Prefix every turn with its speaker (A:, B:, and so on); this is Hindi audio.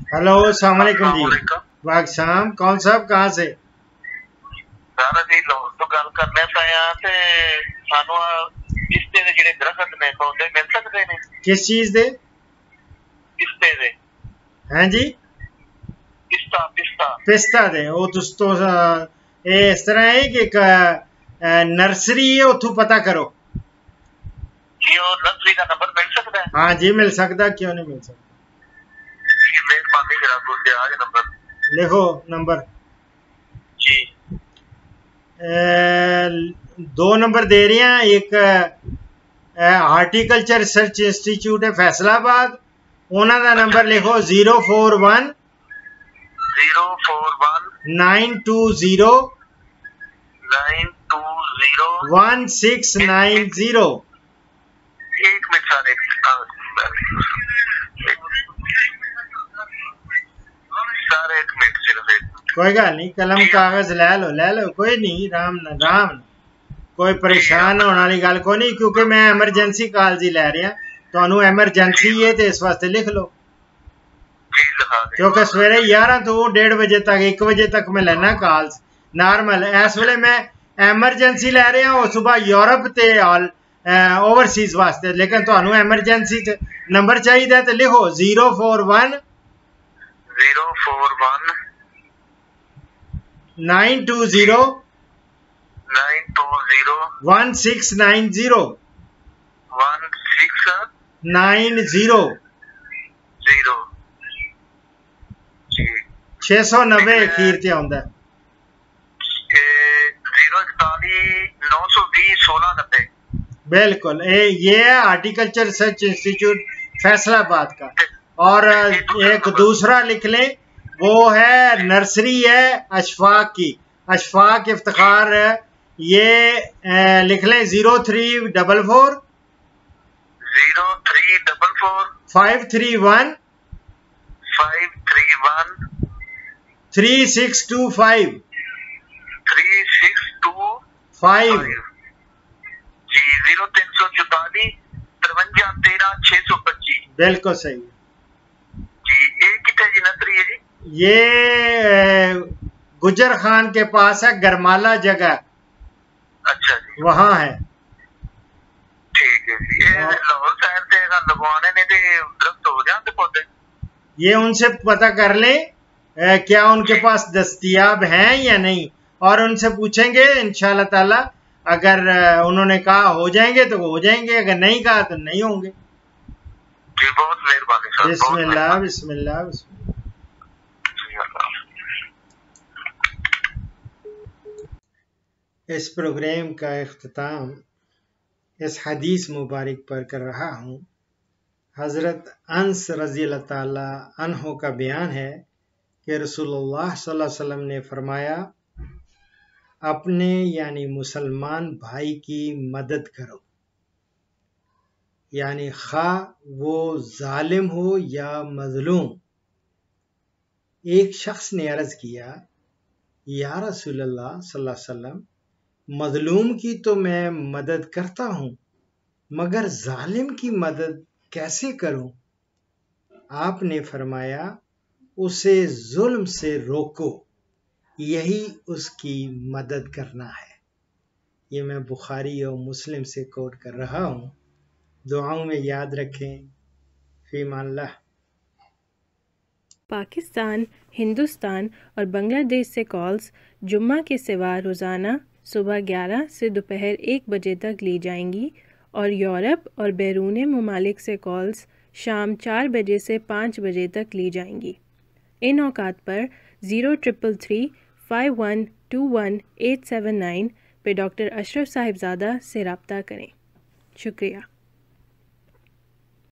A: हेलो, अस्सलाम वालेकुम जी। वाकसाम, कौन साहब कहाँ से?
B: सारा जी लाहौर तो गल करने पए आ ते सानू पिस्ते दे जेहड़े दरखत ने पौधे मिल सकते ने?
A: किस चीज दे?
B: पिस्ते दे,
A: हैं जी?
B: पिस्ता पिस्ता
A: पिस्ता दे। वो तो ये इस तरह है कि एक नर्सरी है, उथों पता करो।
B: जी और नर्सरी का नंबर मिल सकता है?
A: हाँ जी, मिल सकता, क्यों नहीं मिल सकता।
B: जी मेहरबानी जरा दूसरे आज नंबर
A: लिखो नंबर।
B: जी।
A: दो नंबर दे रहे हैं। एक हार्टिकल्चर रिसर्च इंस्टीट्यूट है फैसलाबाद, उन्होंने नंबर लिखो 041
B: 041
A: 920
B: 920
A: 1690।
B: एक मिनट सर, एक सर एक मिनट सिर्फ एक
A: कोई गल नहीं, कलम कागज ले लो, कोई नहीं, राम न राम न। कोई परेशान होने वाली गल कोई नहीं, क्योंकि मैं एमरजेंसी कॉल्स ही लै रहा। तो एमरजेंसी है तो इस वास्ते लिख लो, क्योंकि सवेरे 11 तो 1:30 बजे तक 1 बजे तक मैं लेना कॉल्स नॉर्मल। इस वे मैं एमरजेंसी लै रहा और सुबह यूरोप ते ओवरसीज वास्ते, लेकिन तो एमरजेंसी नंबर चाहिए तो लिखो 041 920 1690 90 690 अखीर ते आउंदा है।
B: 041 920 1690।
A: बिल्कुल, ये है हार्टिकल्चर रिसर्च इंस्टीट्यूट फैसलाबाद का। और एक दूसरा लिख लें, वो है नर्सरी है अशफाक की, अशफाक इफ्तिखार है। ये लिख लें 0344 531 3625 5।
B: जी 0344 53 13 625।
A: बिल्कुल सही
B: जी ये कितने जी नर्सरी है जी?
A: ये गुजर खान के पास है, गरमाला जगह।
B: अच्छा जी,
A: वहां है।
B: ठीक है जी। ये लाहौर शहर से लगवाने ने ते दरख्त हो जाते पौधे?
A: ये उनसे पता कर लें क्या उनके पास दस्तयाब हैं या नहीं, और उनसे पूछेंगे इंशाल्लाह ताला। अगर उन्होंने कहा हो जाएंगे तो वो हो जाएंगे, अगर नहीं कहा तो नहीं होंगे।
B: जी बहुत मेहरबानी सर।
A: बिस्मिल्लाह बिस्मिल्लाह बिस्मिल्लाह। इस प्रोग्राम का इख्तिताम इस हदीस मुबारक पर कर रहा हूँ। हज़रत अनस रज़ी अल्लाह ताला अन्हो का बयान है कि रसूलुल्लाह सल्लल्लाहु अलैहि वसल्लम ने फरमाया, अपने यानी मुसलमान भाई की मदद करो, यानी खा वो जालिम हो या मजलूम। एक शख्स ने अर्ज किया, या रसूलल्लाह सल्लल्लाहु अलैहि वसल्लम, मजलूम की तो मैं मदद करता हूँ, मगर जालिम की मदद कैसे करूं? आपने फरमाया, उसे जुल्म से रोको, यही उसकी मदद करना है। ये मैं बुखारी और मुस्लिम से कोट कर रहा हूँ। दुआओं में याद रखें। फीमानल्लाह।
C: पाकिस्तान, हिंदुस्तान और बांग्लादेश से कॉल्स जुम्मा के सिवा रोज़ाना सुबह 11 से दोपहर 1 बजे तक ली जाएंगी, और यूरोप और बैरून ममालिक से कॉल्स शाम 4 बजे से 5 बजे तक ली जाएंगी। इन औकात पर 0333 5121 879 पे डॉक्टर अशरफ साहिबजादा से रब्ता करें। शुक्रिया।